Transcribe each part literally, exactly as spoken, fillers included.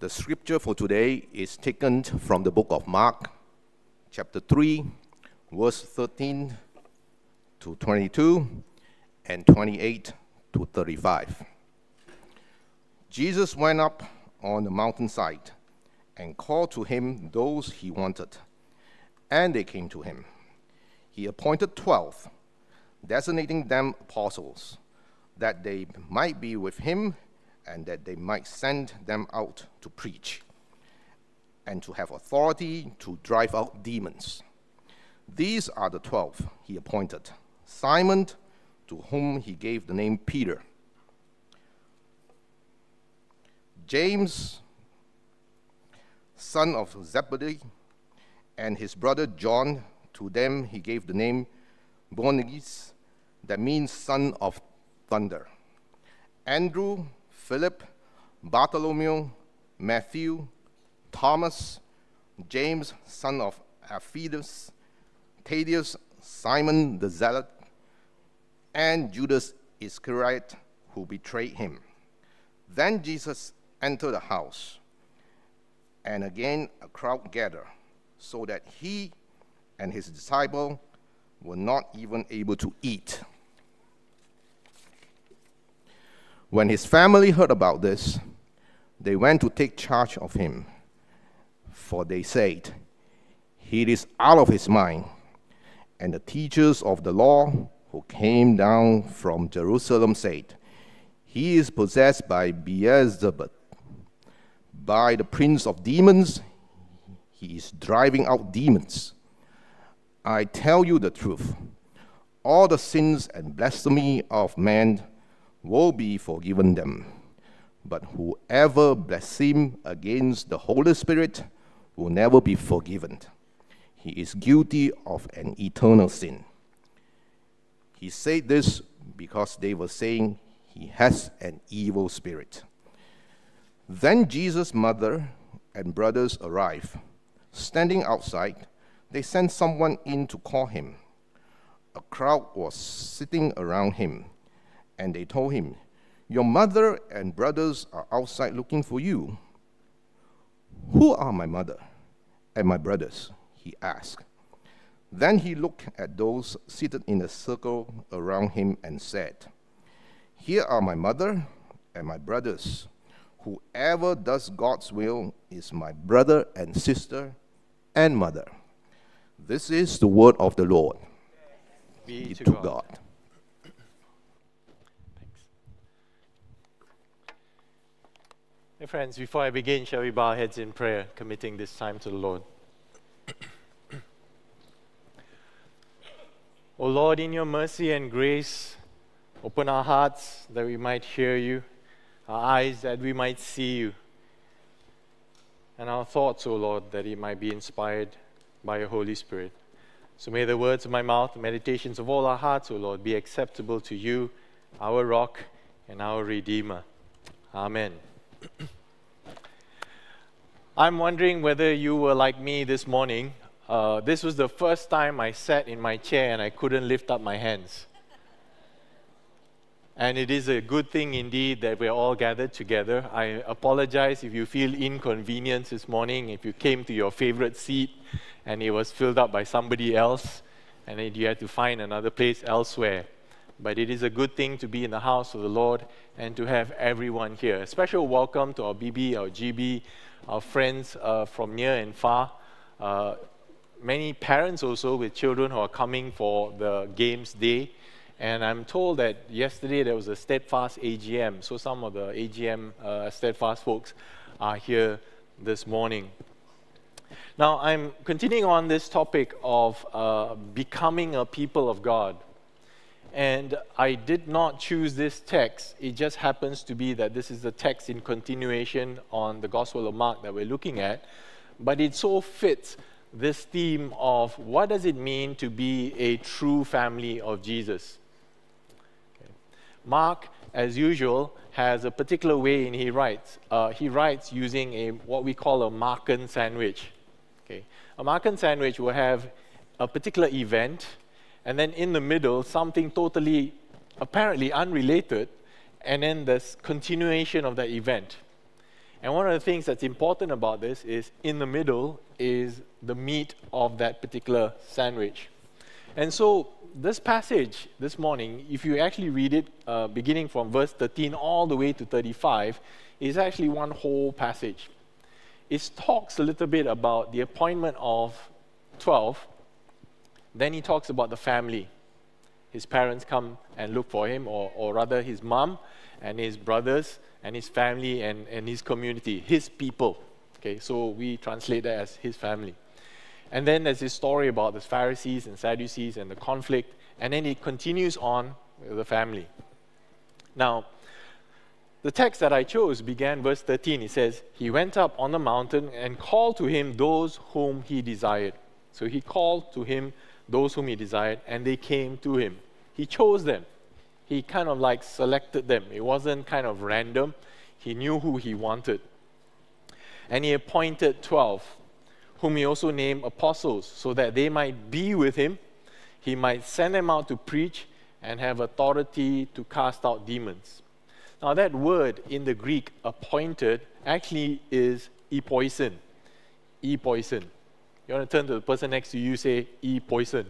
The scripture for today is taken from the book of Mark, chapter three, verse thirteen to twenty-two, and twenty-eight to thirty-five. Jesus went up on the mountainside and called to him those he wanted, and they came to him. He appointed twelve, designating them apostles, that they might be with him and that they might send them out to preach and to have authority to drive out demons. These are the twelve he appointed: Simon, to whom he gave the name Peter; James, son of Zebedee, and his brother John. To them he gave the name Boanerges, that means son of thunder; Andrew, Philip, Bartholomew, Matthew, Thomas, James, son of Alphaeus, Thaddeus, Simon the Zealot, and Judas Iscariot, who betrayed him. Then Jesus entered the house, and again a crowd gathered, so that he and his disciple were not even able to eat. When his family heard about this, they went to take charge of him, for they said, "He is out of his mind." And the teachers of the law who came down from Jerusalem said, "He is possessed by Beelzebub. By the prince of demons, he is driving out demons. I tell you the truth, all the sins and blasphemy of man will be forgiven them. But whoever blasphemes against the Holy Spirit will never be forgiven. He is guilty of an eternal sin." He said this because they were saying he has an evil spirit. Then Jesus' mother and brothers arrived. Standing outside, they sent someone in to call him. A crowd was sitting around him, and they told him, "Your mother and brothers are outside looking for you." "Who are my mother and my brothers?" he asked. Then he looked at those seated in a circle around him and said, "Here are my mother and my brothers. Whoever does God's will is my brother and sister and mother." This is the word of the Lord. Be, Be to, to God. God. Hey friends, before I begin, shall we bow our heads in prayer, committing this time to the Lord? O Lord, in your mercy and grace, open our hearts that we might hear you, our eyes that we might see you, and our thoughts, O Lord, that it might be inspired by your Holy Spirit. So may the words of my mouth, the meditations of all our hearts, O Lord, be acceptable to you, our rock and our Redeemer. Amen. I'm wondering whether you were like me this morning. Uh, this was the first time I sat in my chair and I couldn't lift up my hands. And it is a good thing indeed that we're all gathered together. I apologize if you feel inconvenienced this morning, if you came to your favorite seat and it was filled up by somebody else and then you had to find another place elsewhere. But it is a good thing to be in the house of the Lord and to have everyone here. A special welcome to our B B, our G B, our friends uh, from near and far. Uh, many parents also with children who are coming for the games day. And I'm told that yesterday there was a Steadfast A G M, so some of the A G M uh, Steadfast folks are here this morning. Now, I'm continuing on this topic of uh, becoming a people of God. And I did not choose this text. It just happens to be that this is the text in continuation on the Gospel of Mark that we're looking at. But it so fits this theme of what does it mean to be a true family of Jesus. Okay. Mark, as usual, has a particular way in he writes. Uh, he writes using a what we call a Markan sandwich. Okay. A Markan sandwich will have a particular event, and then in the middle, something totally, apparently unrelated, and then this continuation of that event. And one of the things that's important about this is in the middle is the meat of that particular sandwich. And so this passage this morning, if you actually read it uh, beginning from verse thirteen all the way to thirty-five, is actually one whole passage. It talks a little bit about the appointment of twelve. Then he talks about the family. His parents come and look for him, or, or rather his mom and his brothers and his family and, and his community, his people. Okay, so we translate that as his family. And then there's this story about the Pharisees and Sadducees and the conflict, and then it continues on with the family. Now, the text that I chose began verse thirteen. It says, he went up on the mountain and called to him those whom he desired. So he called to him those whom he desired, and they came to him. He chose them. He kind of like selected them. It wasn't kind of random. He knew who he wanted. And he appointed twelve, whom he also named apostles, so that they might be with him. He might send them out to preach and have authority to cast out demons. Now that word in the Greek, appointed, actually is epoison. Epoison. You want to turn to the person next to you, say, e-poison.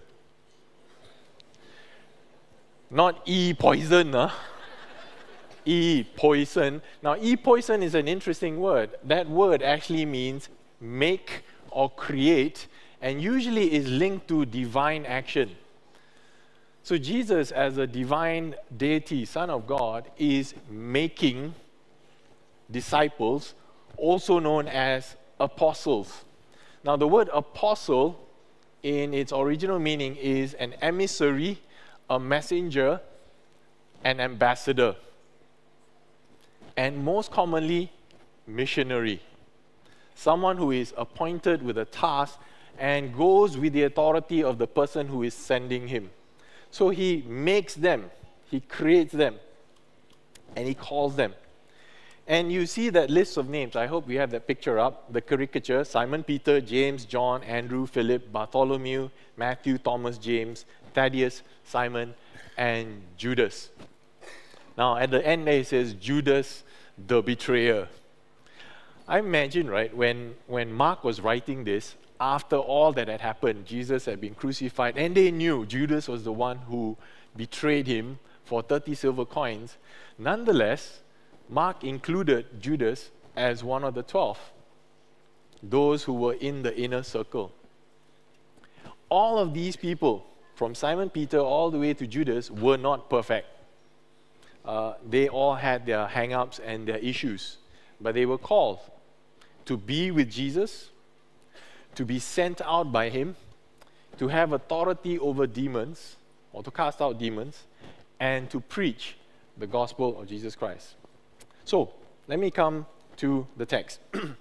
Not e-poison, huh? E-poison. Now, e-poison is an interesting word. That word actually means make or create, and usually is linked to divine action. So Jesus, as a divine deity, Son of God, is making disciples, also known as apostles. Now, the word apostle, in its original meaning, is an emissary, a messenger, an ambassador, and most commonly, missionary. Someone who is appointed with a task and goes with the authority of the person who is sending him. So he makes them, he creates them, and he calls them. And you see that list of names. I hope we have that picture up, the caricature: Simon Peter, James, John, Andrew, Philip, Bartholomew, Matthew, Thomas, James, Thaddeus, Simon, and Judas. Now, at the end there it says, Judas the betrayer. I imagine, right, when, when Mark was writing this, after all that had happened, Jesus had been crucified, and they knew Judas was the one who betrayed him for thirty silver coins. Nonetheless, Mark included Judas as one of the twelve, those who were in the inner circle. All of these people, from Simon Peter all the way to Judas, were not perfect. Uh, they all had their hang-ups and their issues, but they were called to be with Jesus, to be sent out by him, to have authority over demons, or to cast out demons, and to preach the gospel of Jesus Christ. So, let me come to the text.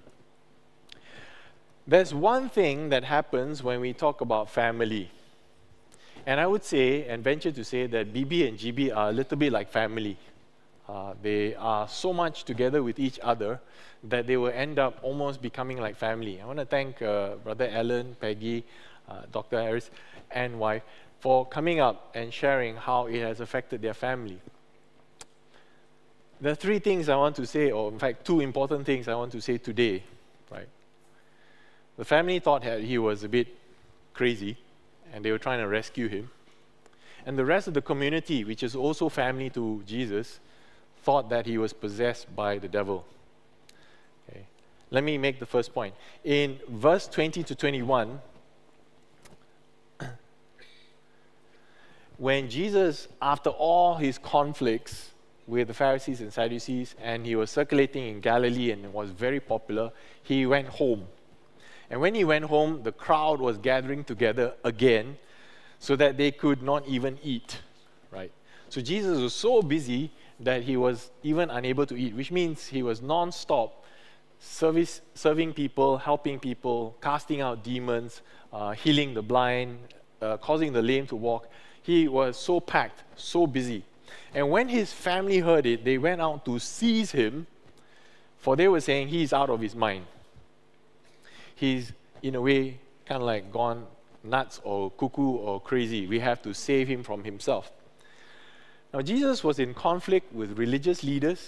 There's one thing that happens when we talk about family. And I would say, and venture to say, that B B and G B are a little bit like family. Uh, they are so much together with each other that they will end up almost becoming like family. I want to thank uh, Brother Alan, Peggy, uh, Doctor Harris, and wife for coming up and sharing how it has affected their family. There are three things I want to say, or in fact, two important things I want to say today. Right? The family thought that he was a bit crazy, and they were trying to rescue him. And the rest of the community, which is also family to Jesus, thought that he was possessed by the devil. Okay. Let me make the first point. In verse twenty to twenty-one, when Jesus, after all his conflicts with the Pharisees and Sadducees, and he was circulating in Galilee and was very popular, he went home. And when he went home, the crowd was gathering together again so that they could not even eat, right? So Jesus was so busy that he was even unable to eat, which means he was non-stop service, serving people, helping people, casting out demons, uh, healing the blind, uh, causing the lame to walk. He was so packed, so busy. And when his family heard it, they went out to seize him, for they were saying he's out of his mind. He's, in a way, kind of like gone nuts or cuckoo or crazy. We have to save him from himself. Now, Jesus was in conflict with religious leaders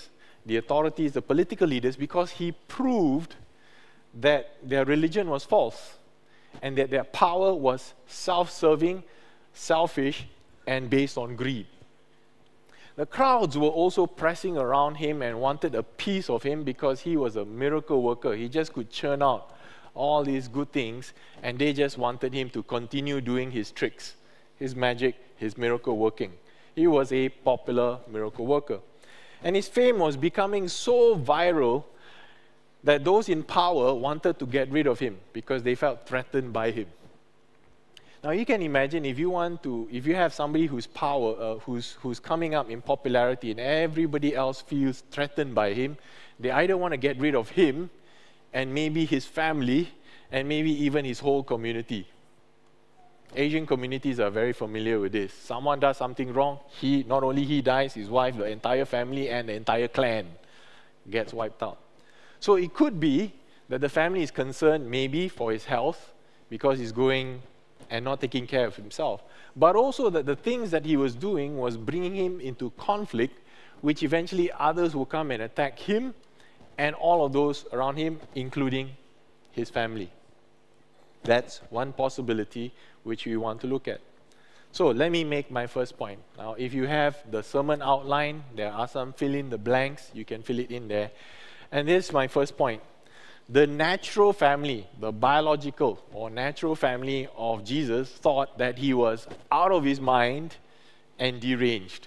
the authorities, the political leaders, because he proved that their religion was false and that their power was self-serving, selfish, and based on greed. The crowds were also pressing around him and wanted a piece of him because he was a miracle worker. He just could churn out all these good things, and they just wanted him to continue doing his tricks, his magic, his miracle working. He was a popular miracle worker. And his fame was becoming so viral that those in power wanted to get rid of him because they felt threatened by him. Now you can imagine if you want to, if you have somebody who's power, uh, who's, who's coming up in popularity and everybody else feels threatened by him, they either want to get rid of him and maybe his family and maybe even his whole community. Asian communities are very familiar with this. Someone does something wrong, he, not only he dies, his wife, the entire family and the entire clan gets wiped out. So it could be that the family is concerned maybe for his health because he's going and not taking care of himself, but also that the things that he was doing was bringing him into conflict, which eventually others will come and attack him and all of those around him, including his family. That's one possibility which we want to look at. So let me make my first point. Now, if you have the sermon outline, there are some fill in the blanks, you can fill it in there. And this is my first point. The natural family, the biological or natural family of Jesus thought that he was out of his mind and deranged.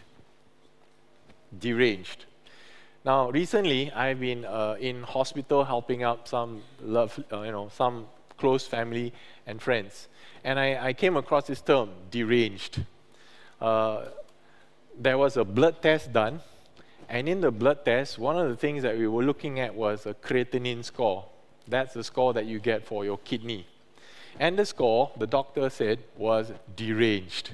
Deranged. Now, recently, I've been uh, in hospital helping out some love, uh, you know, some close family and friends. And I, I came across this term, deranged. Uh, there was a blood test done. And in the blood test, one of the things that we were looking at was a creatinine score. That's the score that you get for your kidney. And the score, the doctor said, was deranged.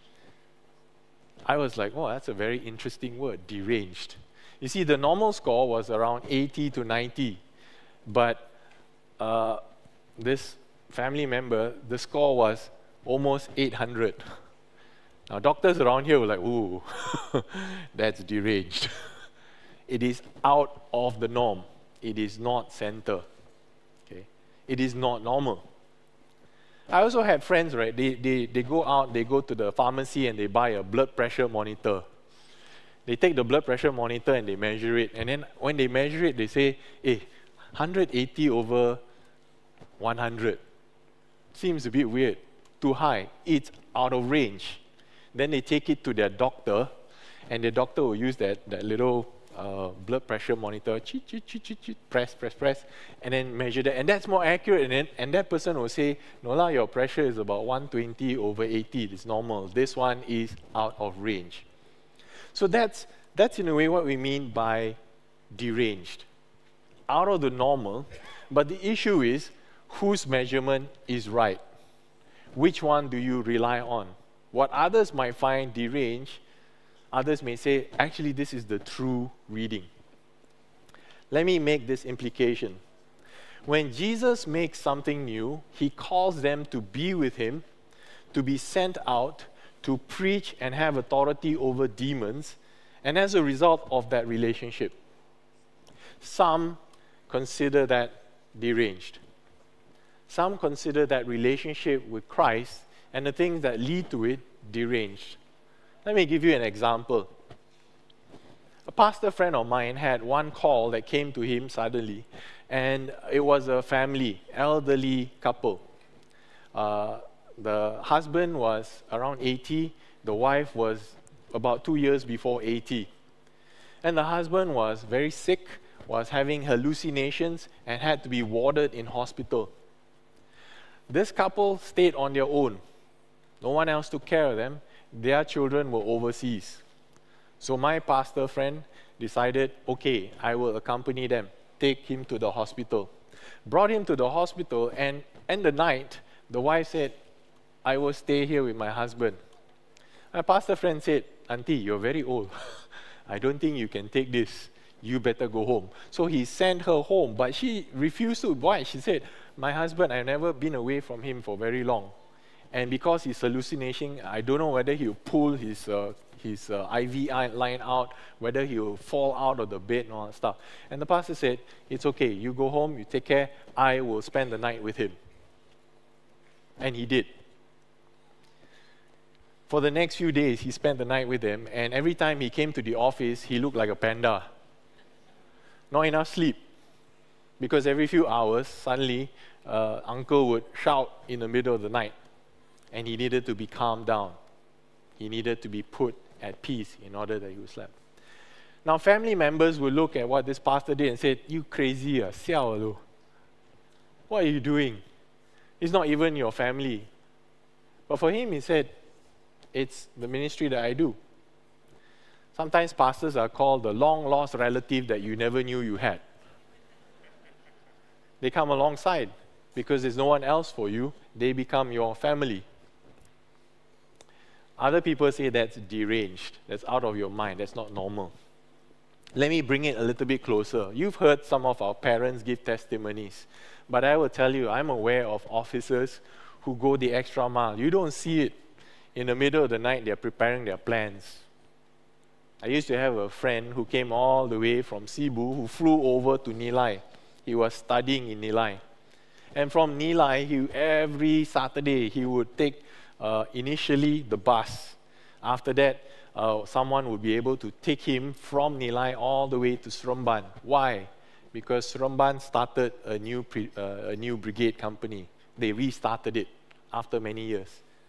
I was like, oh, that's a very interesting word, deranged. You see, the normal score was around eighty to ninety. But uh, this family member, the score was almost eight hundred. Now, doctors around here were like, ooh, that's deranged. It is out of the norm. It is not center. Okay? It is not normal. I also had friends, right? They, they, they go out, they go to the pharmacy and they buy a blood pressure monitor. They take the blood pressure monitor and they measure it. And then when they measure it, they say, hey, one hundred eighty over one hundred. Seems a bit weird. Too high. It's out of range. Then they take it to their doctor, and the doctor will use that, that little uh, blood pressure monitor, cheat, cheat, cheat, cheat, cheat, press, press, press, and then measure that. And that's more accurate. And, then, and that person will say, no lah, your pressure is about one twenty over eighty. It's normal. This one is out of range. So that's, that's in a way what we mean by deranged. Out of the normal, but the issue is whose measurement is right. Which one do you rely on? What others might find deranged, others may say, actually, this is the true reading. Let me make this implication. When Jesus makes something new, he calls them to be with him, to be sent out, to preach and have authority over demons, and as a result of that relationship, some consider that deranged. Some consider that relationship with Christ and the things that lead to it deranged. Let me give you an example. A pastor friend of mine had one call that came to him suddenly, and it was a family, elderly couple. Uh, the husband was around eighty, the wife was about two years before eighty. And the husband was very sick, was having hallucinations, and had to be warded in hospital. This couple stayed on their own. No one else took care of them. Their children were overseas. So my pastor friend decided, okay, I will accompany them, take him to the hospital. Brought him to the hospital, and in the night, the wife said, I will stay here with my husband. My pastor friend said, Auntie, you're very old. I don't think you can take this. You better go home. So he sent her home, but she refused to. Why? She said, my husband, I've never been away from him for very long. And because he's hallucinating, I don't know whether he'll pull his, uh, his uh, I V line out, whether he will fall out of the bed and all that stuff. And the pastor said, it's okay, you go home, you take care, I will spend the night with him. And he did. For the next few days, he spent the night with him, and every time he came to the office, he looked like a panda. Not enough sleep. Because every few hours, suddenly, uh, uncle would shout in the middle of the night, and he needed to be calmed down. He needed to be put at peace in order that he would sleep. Now, family members would look at what this pastor did and say, you crazy, ah, siao lo. What are you doing? It's not even your family. But for him, he said, it's the ministry that I do. Sometimes pastors are called the long-lost relative that you never knew you had. They come alongside because there's no one else for you. They become your family. Other people say that's deranged, that's out of your mind, that's not normal. Let me bring it a little bit closer. You've heard some of our parents give testimonies, but I will tell you, I'm aware of officers who go the extra mile. You don't see it. In the middle of the night, they're preparing their plans. I used to have a friend who came all the way from Cebu, who flew over to Nilai. He was studying in Nilai. And from Nilai, he, every Saturday, he would take uh, initially the bus. After that, uh, someone would be able to take him from Nilai all the way to Seremban. Why? Because Seremban started a new, pre, uh, a new brigade company. They restarted it after many years.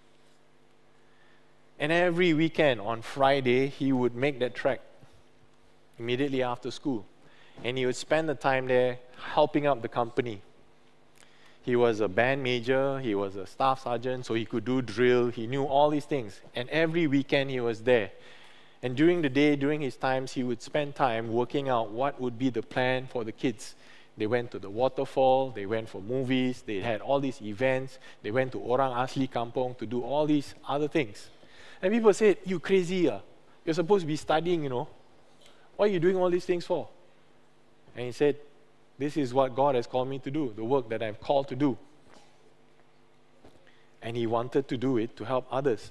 And every weekend, on Friday, he would make that trek immediately after school. And he would spend the time there helping out the company. He was a band major, he was a staff sergeant, so he could do drill, he knew all these things. And every weekend he was there. And during the day, during his times, he would spend time working out what would be the plan for the kids. They went to the waterfall, they went for movies, they had all these events, they went to Orang Asli Kampong to do all these other things. And people said, you crazy, ah? You're supposed to be studying, you know. What are you doing all these things for? And he said, this is what God has called me to do, the work that I'm called to do. And he wanted to do it to help others.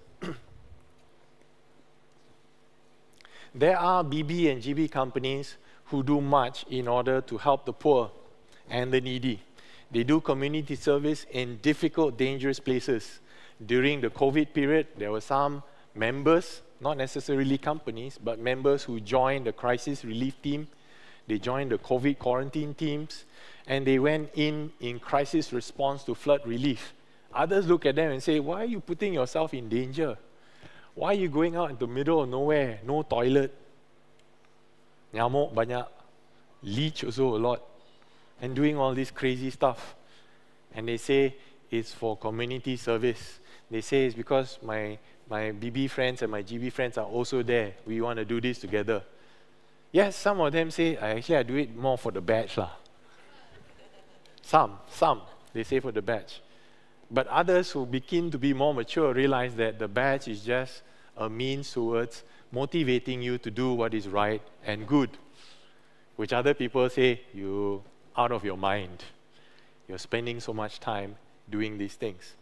There are B B and G B companies who do much in order to help the poor and the needy. They do community service in difficult, dangerous places. During the COVID period, there were some members, not necessarily companies, but members who joined the crisis relief team. They joined the COVID quarantine teams, and they went in in crisis response to flood relief. Others look at them and say, why are you putting yourself in danger? Why are you going out in the middle of nowhere, no toilet? Nyamuk banyak, leech also a lot, and doing all this crazy stuff. And they say it's for community service. They say it's because my, my B B friends and my G B friends are also there. We want to do this together. Yes, some of them say, actually I do it more for the badge lah. Some, some, they say for the badge. But others who begin to be more mature realize that the badge is just a means towards motivating you to do what is right and good, which other people say, you're out of your mind. You're spending so much time doing these things.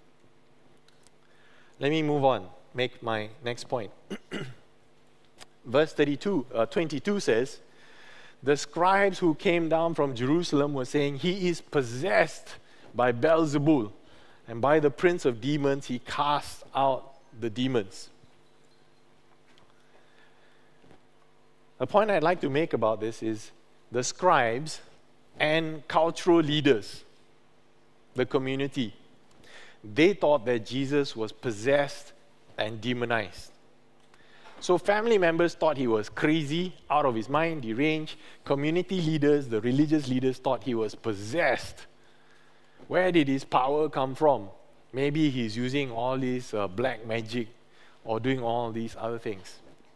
Let me move on, make my next point. Verse thirty-two, uh, twenty-two says, the scribes who came down from Jerusalem were saying, he is possessed by Beelzebul, and by the prince of demons he casts out the demons. The point I'd like to make about this is the scribes and cultural leaders, the community, they thought that Jesus was possessed and demonized. So family members thought he was crazy, out of his mind, deranged. Community leaders, the religious leaders, thought he was possessed. Where did his power come from? Maybe he's using all this uh, black magic or doing all these other things.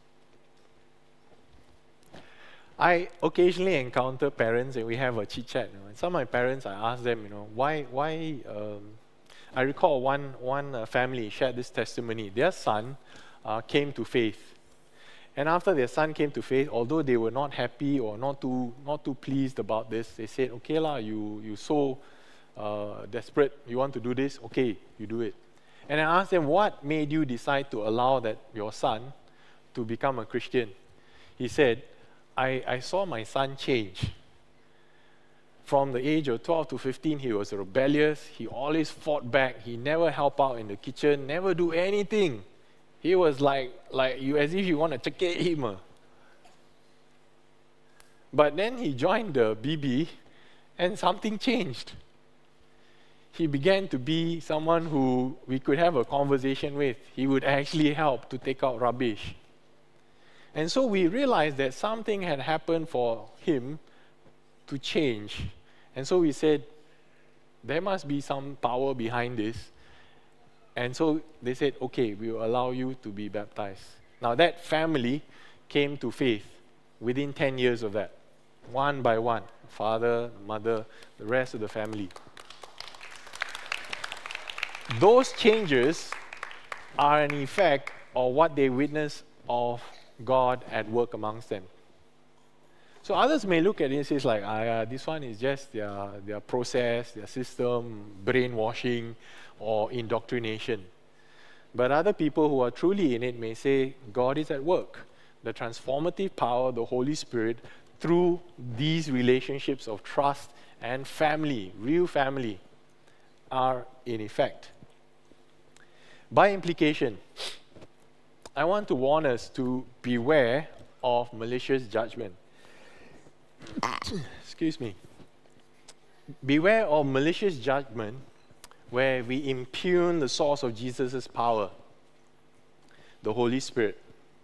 I occasionally encounter parents and we have a chit-chat. You know, and some of my parents, I ask them, you know, why, why, um, I recall one, one uh, family shared this testimony. Their son uh, came to faith. And after their son came to faith, although they were not happy or not too, not too pleased about this, they said, okay lah, you, you so uh, desperate, you want to do this, okay, you do it. And I asked them, what made you decide to allow that your son to become a Christian. He said, I, I saw my son change. From the age of twelve to fifteen, he was rebellious. He always fought back. He never helped out in the kitchen, never do anything. He was like, like you, as if you want to check him. Uh. But then he joined the B B and something changed. He began to be someone who we could have a conversation with. He would actually help to take out rubbish. And so we realized that something had happened for him to change. And so we said, there must be some power behind this. And so they said, okay, we will allow you to be baptized. Now that family came to faith within ten years of that. One by one, father, mother, the rest of the family. Those changes are an effect of what they witness of God at work amongst them. So others may look at it and say, like, ah, yeah, this one is just their, their process, their system, brainwashing, or indoctrination. But other people who are truly in it may say, God is at work. The transformative power of the Holy Spirit through these relationships of trust and family, real family, are in effect. By implication, I want to warn us to beware of malicious judgment. Excuse me. Beware of malicious judgment where we impugn the source of Jesus' power, the Holy Spirit.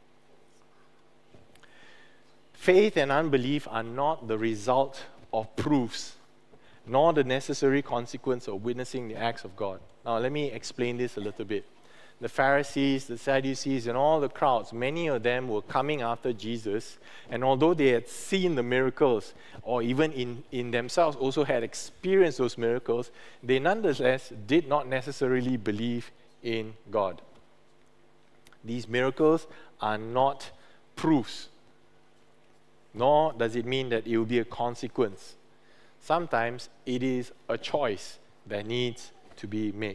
Faith and unbelief are not the result of proofs, nor the necessary consequence of witnessing the acts of God. Now, let me explain this a little bit. The Pharisees, the Sadducees, and all the crowds, many of them were coming after Jesus, and although they had seen the miracles, or even in, in themselves also had experienced those miracles, they nonetheless did not necessarily believe in God. These miracles are not proofs, nor does it mean that it will be a consequence. Sometimes it is a choice that needs to be made.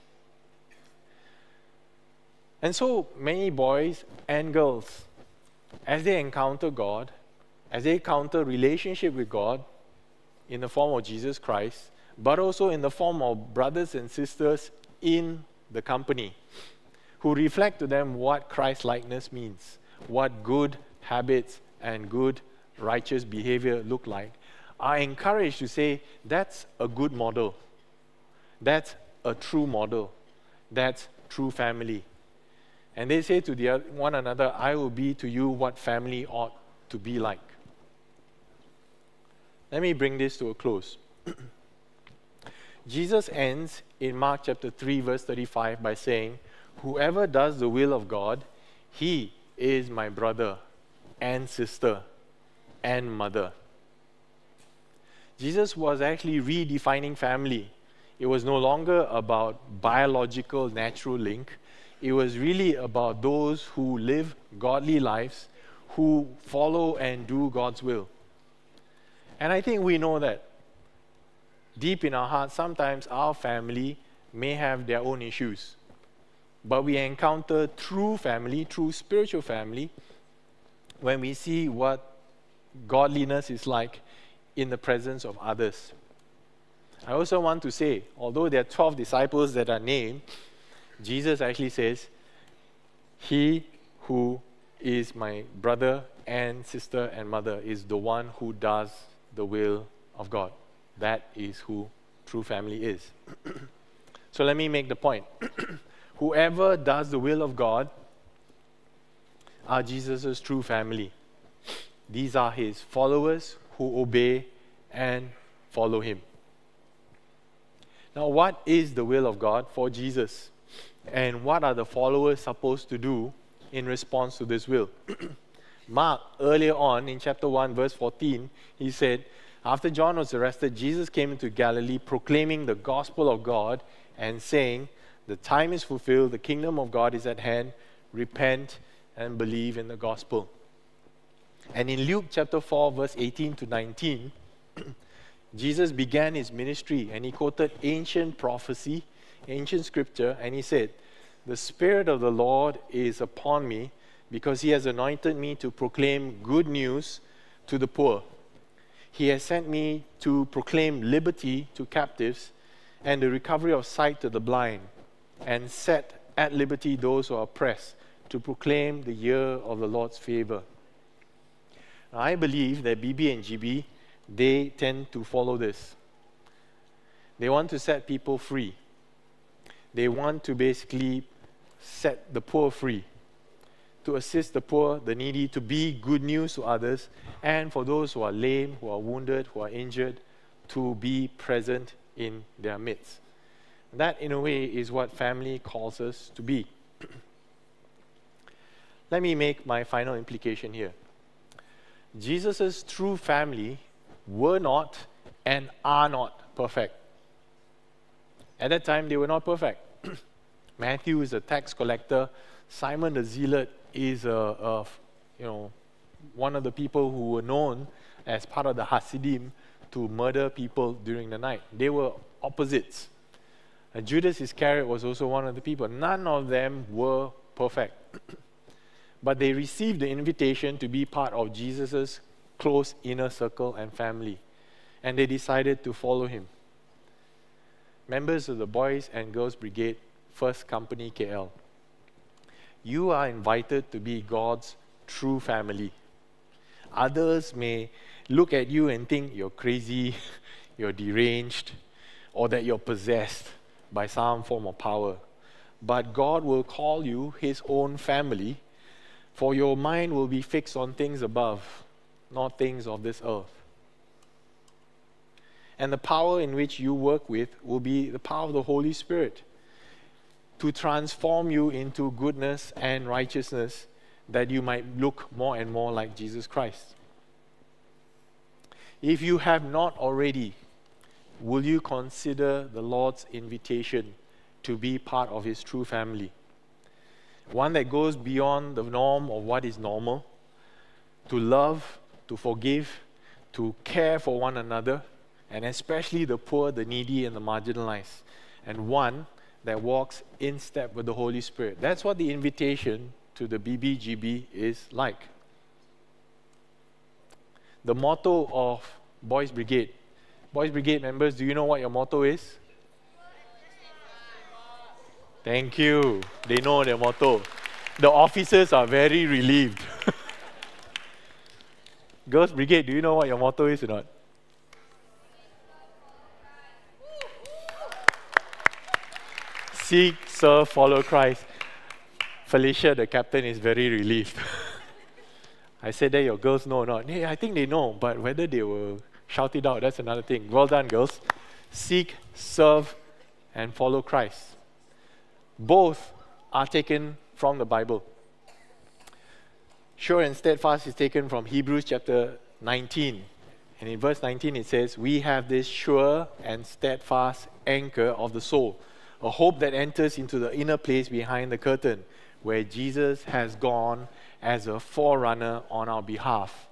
And so many boys and girls, as they encounter God, as they encounter relationship with God in the form of Jesus Christ, but also in the form of brothers and sisters in the company, who reflect to them what Christ-likeness means, what good habits and good righteous behavior look like, are encouraged to say, that's a good model. That's a true model. That's true family. And they say to the other, one another, I will be to you what family ought to be like. Let me bring this to a close. Jesus ends in Mark chapter three, verse thirty-five by saying, whoever does the will of God, he is my brother and sister and mother. Jesus was actually redefining family. It was no longer about biological, natural link. It was really about those who live godly lives, who follow and do God's will. And I think we know that. Deep in our hearts, sometimes our family may have their own issues. But we encounter true family, true spiritual family, when we see what godliness is like in the presence of others. I also want to say, although there are twelve disciples that are named, Jesus actually says, he who is my brother and sister and mother is the one who does the will of God. That is who true family is. So let me make the point. Whoever does the will of God are Jesus' true family. These are his followers who obey and follow him. Now, what is the will of God for Jesus? And what are the followers supposed to do in response to this will? Mark, earlier on in chapter one, verse fourteen, he said, after John was arrested, Jesus came into Galilee proclaiming the gospel of God and saying, the time is fulfilled, the kingdom of God is at hand, repent and believe in the gospel. And in Luke chapter four, verse eighteen to nineteen, Jesus began his ministry and he quoted ancient prophecy, ancient scripture, and he said, the Spirit of the Lord is upon me because he has anointed me to proclaim good news to the poor. He has sent me to proclaim liberty to captives and the recovery of sight to the blind, and set at liberty those who are oppressed, to proclaim the year of the Lord's favor. Now, I believe that B B and G B, they tend to follow this. They want to set people free. They want to basically set the poor free, to assist the poor, the needy, to be good news to others, and for those who are lame, who are wounded, who are injured, to be present in their midst. That, in a way, is what family calls us to be. Let me make my final implication here. Jesus' true family were not and are not perfect. At that time, they were not perfect. Matthew is a tax collector. Simon the Zealot is a, a, you know, one of the people who were known as part of the Hasidim to murder people during the night. They were opposites. And Judas Iscariot was also one of the people. None of them were perfect. But they received the invitation to be part of Jesus' close inner circle and family. And they decided to follow him. Members of the Boys and Girls Brigade, First Company K L. You are invited to be God's true family. Others may look at you and think you're crazy, you're deranged, or that you're possessed by some form of power. But God will call you his own family, for your mind will be fixed on things above, not things of this earth. And the power in which you work with will be the power of the Holy Spirit to transform you into goodness and righteousness, that you might look more and more like Jesus Christ. If you have not already, will you consider the Lord's invitation to be part of his true family? One that goes beyond the norm of what is normal, to love, to forgive, to care for one another, and especially the poor, the needy, and the marginalized. And one that walks in step with the Holy Spirit. That's what the invitation to the B B G B is like. The motto of Boys Brigade. Boys Brigade members, do you know what your motto is? Thank you. They know their motto. The officers are very relieved. Girls Brigade, do you know what your motto is or not? Seek, serve, follow Christ. Felicia, the captain, is very relieved. I said that your girls know or not. Yeah, I think they know, but whether they will shout it out, that's another thing. Well done, girls. Seek, serve, and follow Christ. Both are taken from the Bible. Sure and steadfast is taken from Hebrews chapter nineteen. And in verse nineteen it says, we have this sure and steadfast anchor of the soul, a hope that enters into the inner place behind the curtain, where Jesus has gone as a forerunner on our behalf.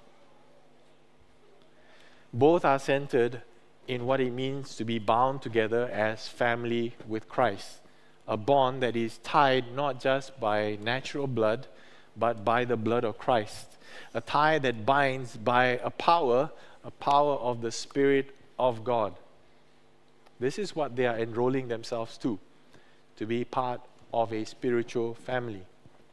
Both are centered in what it means to be bound together as family with Christ, a bond that is tied not just by natural blood, but by the blood of Christ, a tie that binds by a power, a power of the Spirit of God. This is what they are enrolling themselves to, to be part of a spiritual family.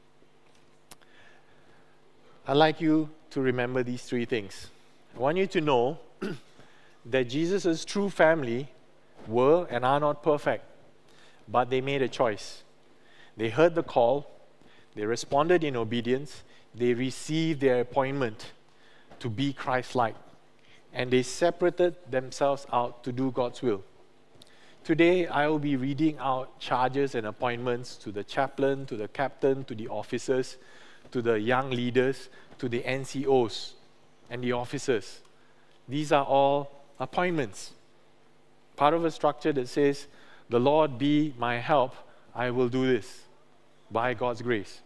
I'd like you to remember these three things. I want you to know that Jesus' true family were and are not perfect, but they made a choice. They heard the call, they responded in obedience, they received their appointment to be Christ-like, and they separated themselves out to do God's will. Today, I will be reading out charges and appointments to the chaplain, to the captain, to the officers, to the young leaders, to the N C Os and the officers. These are all appointments. Part of a structure that says, the Lord be my help, I will do this by God's grace.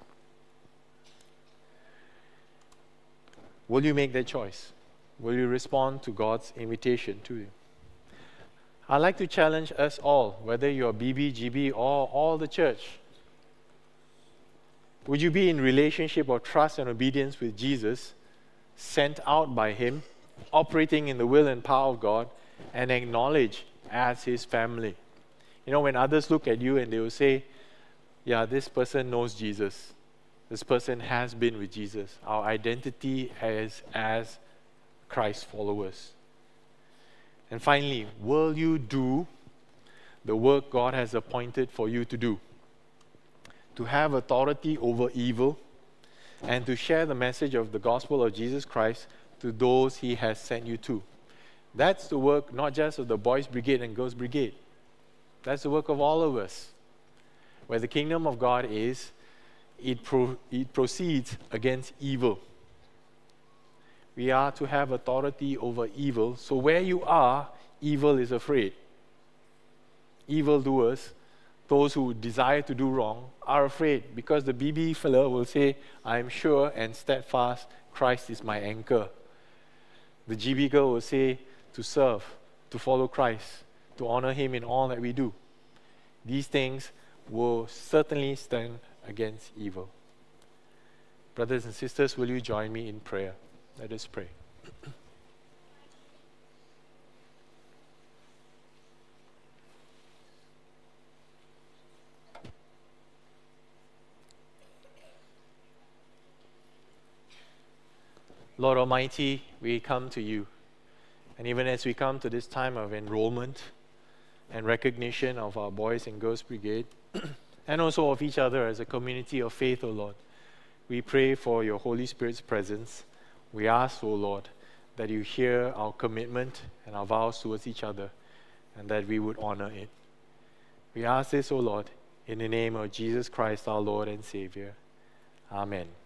Will you make that choice? Will you respond to God's invitation to you? I'd like to challenge us all, whether you're B B, G B, or all the church. Would you be in relationship or trust and obedience with Jesus, sent out by Him, operating in the will and power of God, and acknowledged as His family? You know, when others look at you and they will say, yeah, this person knows Jesus. This person has been with Jesus. Our identity is as Christ followers. And finally, will you do the work God has appointed for you to do? To have authority over evil and to share the message of the gospel of Jesus Christ to those He has sent you to. That's the work not just of the Boys Brigade and Girls Brigade. That's the work of all of us. Where the kingdom of God is, it, pro- it proceeds against evil. We are to have authority over evil. So where you are, evil is afraid. Evildoers, those who desire to do wrong, are afraid because the B B fella will say, I am sure and steadfast, Christ is my anchor. The G B girl will say, to serve, to follow Christ, to honor Him in all that we do. These things will certainly stand against evil. Brothers and sisters, will you join me in prayer? Let us pray. Lord Almighty, we come to you. And even as we come to this time of enrollment and recognition of our Boys and Girls Brigade, and also of each other as a community of faith, O Lord, we pray for your Holy Spirit's presence. We ask, O Lord, that you hear our commitment and our vows towards each other, and that we would honor it. We ask this, O Lord, in the name of Jesus Christ, our Lord and Savior. Amen.